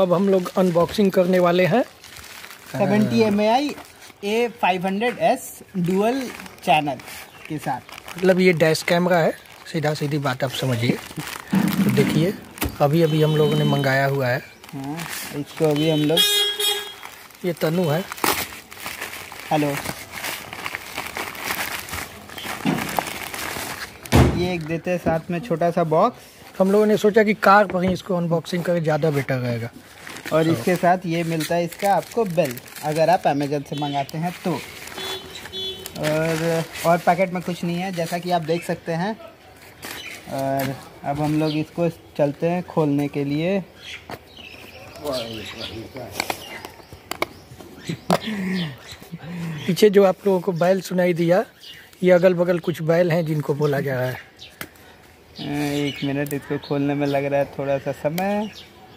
अब हम लोग अनबॉक्सिंग करने वाले हैं 70 mAh A500S डुअल चैनल के साथ। मतलब ये डैश कैमरा है, सीधा सीधी बात आप समझिए। तो देखिए अभी हम लोगों ने मंगाया हुआ है। हाँ, इसको अभी हम लोग, ये तनु है। हेलो, ये एक देते हैं साथ में छोटा सा बॉक्स। हम लोगों ने सोचा कि कार पर ही इसको अनबॉक्सिंग करें, ज़्यादा बेटर रहेगा। और इसके साथ ये मिलता है इसका आपको बेल, अगर आप अमेजन से मंगाते हैं तो। और पैकेट में कुछ नहीं है जैसा कि आप देख सकते हैं। और अब हम लोग इसको चलते हैं खोलने के लिए। पीछे जो आप लोगों को बैल सुनाई दिया, ये अगल बगल कुछ बैल हैं जिनको बोला जा रहा है। 1 मिनट, इसको खोलने में लग रहा है थोड़ा सा समय।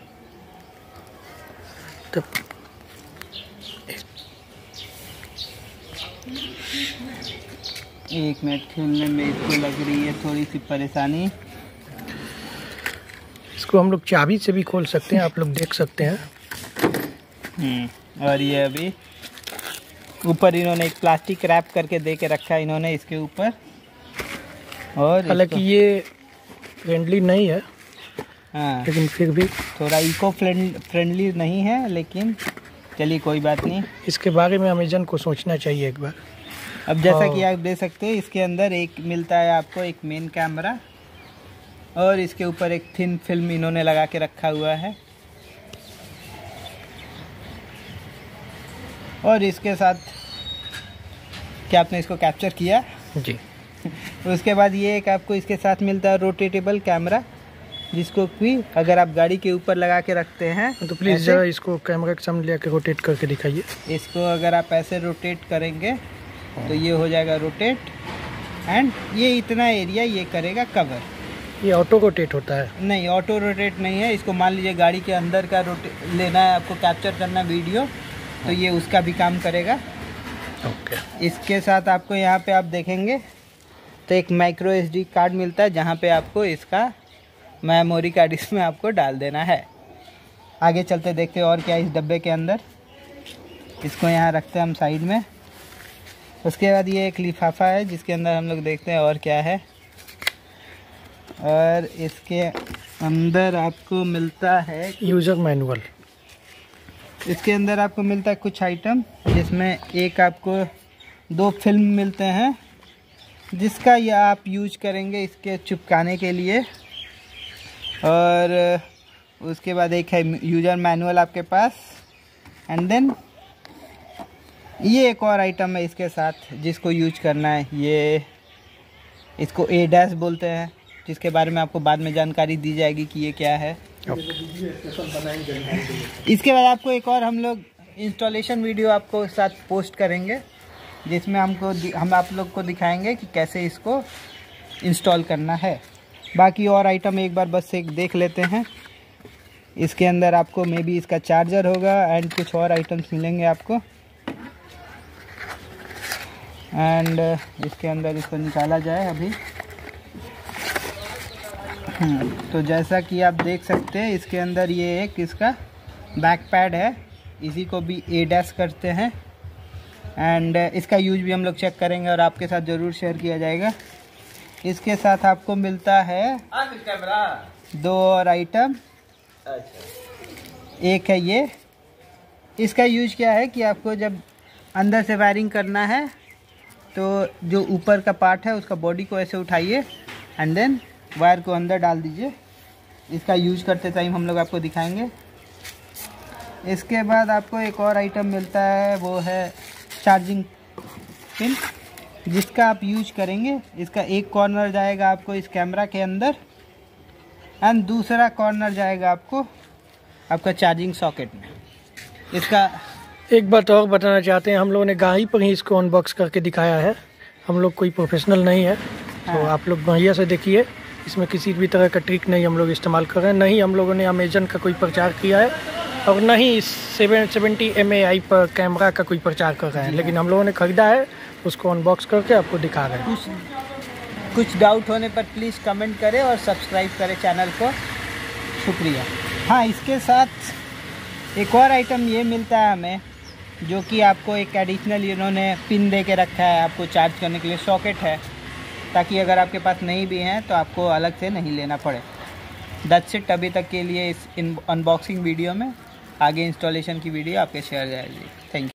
तो 1 मिनट खोलने में इसको लग रही है थोड़ी सी परेशानी। इसको हम लोग चाबी से भी खोल सकते हैं, आप लोग देख सकते हैं। और ये अभी ऊपर इन्होंने एक प्लास्टिक रैप करके दे के रखा है इन्होंने इसके ऊपर। और हालांकि ये फ्रेंडली नहीं है, हाँ, लेकिन फिर भी थोड़ा इको फ्रेंडली नहीं है, लेकिन चलिए कोई बात नहीं। इसके बारे में अमेजन को सोचना चाहिए एक बार। अब जैसा कि आप देख सकते हैं इसके अंदर एक मिलता है आपको एक मेन कैमरा, और इसके ऊपर एक थिन फिल्म इन्होंने लगा के रखा हुआ है। और इसके साथ क्या आपने इसको कैप्चर किया जी। उसके बाद ये एक आपको इसके साथ मिलता है रोटेटेबल कैमरा, जिसको भी अगर आप गाड़ी के ऊपर लगा के रखते हैं तो प्लीज़ जरा इसको कैमरा के सामने लेकर रोटेट करके दिखाइए। इसको अगर आप ऐसे रोटेट करेंगे तो ये हो जाएगा रोटेट, एंड ये इतना एरिया ये करेगा कवर। ये ऑटो रोटेट होता है? नहीं, ऑटो रोटेट नहीं है। इसको मान लीजिए गाड़ी के अंदर का लेना है आपको, कैप्चर करना वीडियो, तो ये उसका भी काम करेगा। ओके। इसके साथ आपको यहाँ पे आप देखेंगे तो एक माइक्रो SD कार्ड मिलता है, जहाँ पे आपको इसका मेमोरी कार्ड इसमें आपको डाल देना है। आगे चलते देखते हैं और क्या इस डब्बे के अंदर। इसको यहाँ रखते हैं हम साइड में। उसके बाद ये एक लिफाफा है जिसके अंदर हम लोग देखते हैं और क्या है। और इसके अंदर आपको मिलता है यूज़र मैनुअल। इसके अंदर आपको मिलता है कुछ आइटम, जिसमें एक आपको 2 फिल्म मिलते हैं, जिसका ये आप यूज करेंगे इसके चिपकाने के लिए। और उसके बाद एक है यूजर मैनुअल आपके पास। एंड देन ये एक और आइटम है इसके साथ जिसको यूज करना है। ये इसको ADAS बोलते हैं, जिसके बारे में आपको बाद में जानकारी दी जाएगी कि ये क्या है। इसके बाद आपको एक और हम लोग इंस्टॉलेशन वीडियो आपको साथ पोस्ट करेंगे, जिसमें हम आप लोग को दिखाएंगे कि कैसे इसको इंस्टॉल करना है। बाकी और आइटम एक बार बस एक देख लेते हैं। इसके अंदर आपको मे बी इसका चार्जर होगा एंड कुछ और आइटम्स मिलेंगे आपको। एंड इसके अंदर इसको निकाला जाए अभी। तो जैसा कि आप देख सकते हैं इसके अंदर ये एक इसका बैक पैड है, इसी को भी ADAS करते हैं। एंड इसका यूज भी हम लोग चेक करेंगे और आपके साथ ज़रूर शेयर किया जाएगा। इसके साथ आपको मिलता है 2 और आइटम। एक है ये, इसका यूज क्या है कि आपको जब अंदर से वायरिंग करना है तो जो ऊपर का पार्ट है उसका बॉडी को ऐसे उठाइए एंड देन वायर को अंदर डाल दीजिए। इसका यूज करते टाइम हम लोग आपको दिखाएंगे। इसके बाद आपको एक और आइटम मिलता है, वो है चार्जिंग पिन, जिसका आप यूज करेंगे। इसका एक कॉर्नर जाएगा आपको इस कैमरा के अंदर एंड दूसरा कॉर्नर जाएगा आपका चार्जिंग सॉकेट में। इसका एक बात और बताना चाहते हैं, हम लोगों ने गाड़ी पर ही इसको अनबॉक्स करके दिखाया है। हम लोग कोई प्रोफेशनल नहीं है, तो आप लोग बढ़िया से देखिए। इसमें किसी भी तरह का ट्रिक नहीं हम लोग इस्तेमाल कर रहे हैं। नहीं हम लोगों ने अमेजन का कोई प्रचार किया है और न ही इस 70 mAh पर कैमरा का कोई प्रचार कर रहे हैं, लेकिन हम लोगों ने ख़रीदा है, उसको अनबॉक्स करके आपको दिखा रहे हैं। कुछ डाउट होने पर प्लीज़ कमेंट करें और सब्सक्राइब करें चैनल को। शुक्रिया। हाँ, इसके साथ एक और आइटम ये मिलता है हमें, जो कि आपको एक एडिशनल इन्होंने पिन दे के रखा है आपको चार्ज करने के लिए, सॉकेट है, ताकि अगर आपके पास नहीं भी हैं तो आपको अलग से नहीं लेना पड़े। दैट्स इट अभी तक के लिए इस अनबॉक्सिंग वीडियो में। आगे इंस्टॉलेशन की वीडियो आपके शेयर जाएगी। Thank you.